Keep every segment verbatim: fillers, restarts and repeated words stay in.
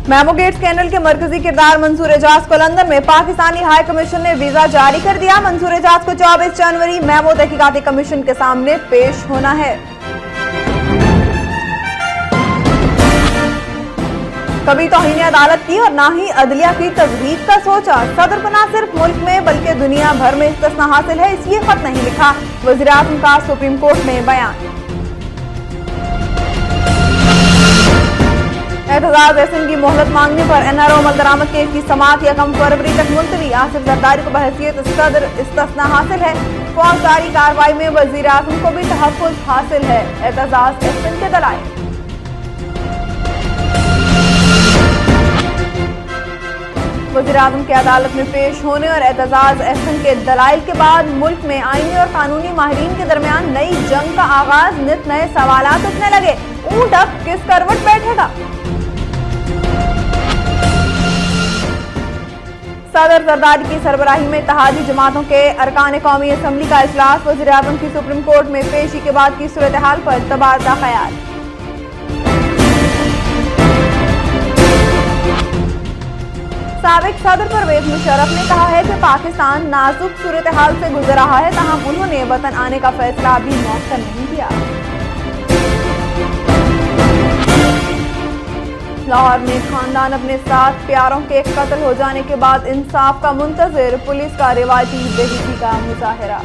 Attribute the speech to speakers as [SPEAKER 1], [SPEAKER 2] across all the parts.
[SPEAKER 1] Memo gate scandal के मरकजी किरदार मंसूर एजाज को लंदन में पाकिस्तानी हाई कमीशन ने वीजा जारी कर दिया। मंसूर एजाज को चौबीस जनवरी मेमो तहकीकाती कमीशन के सामने पेश होना है। कभी तौहीन अदालत की और ना ही अदलिया की तजवीज का सोचा। सदर को न सिर्फ मुल्क में बल्कि दुनिया भर में इस्तिस्ना हासिल है, इसलिए खत नहीं लिखा। वज़ीर आज़म का सुप्रीम कोर्ट में बयान। एतजाज एहसन की मोहलत मांगने पर एन आर ओ अमल दरामद केस की समाअत यकम फरवरी तक मुलतवी। आसिफ जरदारी को बहैसियत सदर इस्तिस्ना हासिल है। फौजदारी कार्रवाई में वज़ीर आज़म को भी तहफ़्फ़ुज़ हासिल है। एतजाज एहसन के दलाइल। वज़ीर आज़म के अदालत में पेश होने और एतजाज एहसन के दलाइल के बाद मुल्क में आईनी और कानूनी माहिरीन के दरमियान नई जंग का आगाज। नित नए सवालात उठने लगे। ऊंट अब किस करवट बैठेगा? सदर जरदारी की सरबराही में इत्तेहादी जमातों के अरकान कौमी असम्बली का इजलास। वज़ीर आज़म की सुप्रीम कोर्ट में पेशी के बाद की सूरत हाल पर तबादला ख्याल। साबिक सदर परवेज मुशर्रफ ने कहा है कि पाकिस्तान नाजुक सूरत हाल से गुजर रहा है, तहम उन्होंने वतन आने का फैसला अभी मौखर नहीं किया। लाहौर में खानदान अपने सात प्यारों के कत्ल हो जाने के बाद इंसाफ का मुंतजिर। पुलिस का रिवायती बेइज्जती का मुजाहरा।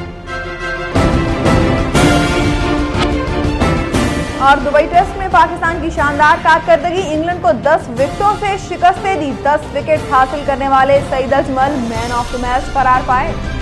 [SPEAKER 1] और दुबई टेस्ट में पाकिस्तान की शानदार कारकर्दगी। इंग्लैंड को दस विकेटों से शिकस्त दी। दस विकेट हासिल करने वाले Saeed Ajmal man of the match करार पाए।